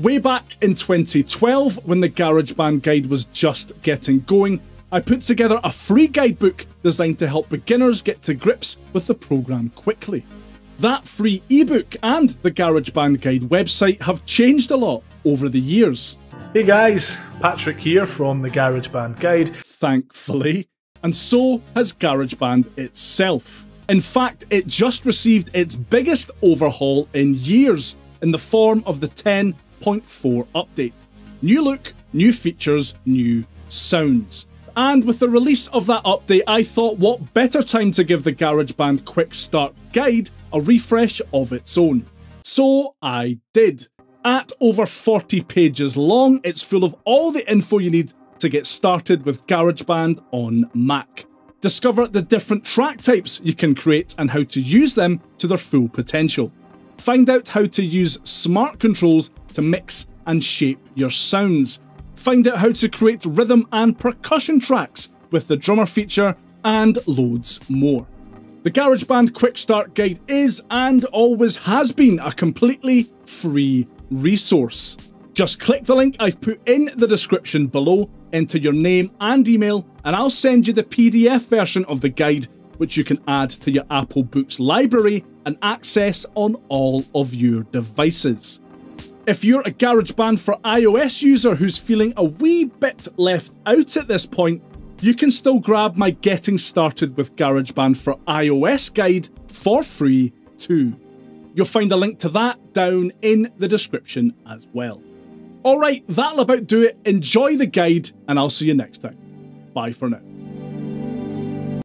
Way back in 2012, when the GarageBand guide was just getting going, I put together a free guidebook designed to help beginners get to grips with the program quickly. That free ebook and the GarageBand guide website have changed a lot over the years. Hey guys, Patrick here from the GarageBand Guide. Thankfully. And so has GarageBand itself. In fact, it just received its biggest overhaul in years in the form of the 10.4 update. New look, new features, new sounds. And with the release of that update, I thought what better time to give the GarageBand Quick Start guide a refresh of its own. So I did. At over 40 pages long, it's full of all the info you need to get started with GarageBand on Mac. Discover the different track types you can create and how to use them to their full potential. Find out how to use smart controls to mix and shape your sounds. Find out how to create rhythm and percussion tracks with the drummer feature, and loads more. The GarageBand Quick Start Guide is, and always has been, a completely free resource. Just click the link I've put in the description below, enter your name and email, and I'll send you the PDF version of the guide, which you can add to your Apple Books library and access on all of your devices. If you're a GarageBand for iOS user who's feeling a wee bit left out at this point, you can still grab my Getting Started with GarageBand for iOS guide for free too. You'll find a link to that down in the description as well. Alright, that'll about do it. Enjoy the guide, and I'll see you next time. Bye for now.